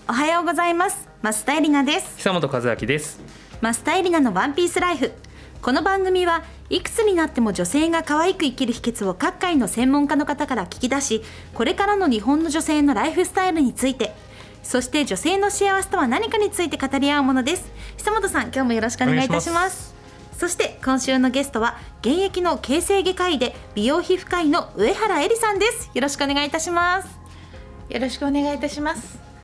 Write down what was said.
おはようございます。増田絵里奈です。 久本和明です。 増田絵里奈のワンピースライフ。この番組はいくつになっても女性が可愛く生きる秘訣を各界の専門家の方から聞き出し、これからの日本の女性のライフスタイルについて、そして女性の幸せとは何かについて語り合うものです。久本さん、今日もよろしくお願いいたします。そして今週のゲストは現役の形成外科医で美容皮膚科医の上原絵里さんです。よろしくお願いいたします。 よろしくお願いいたします。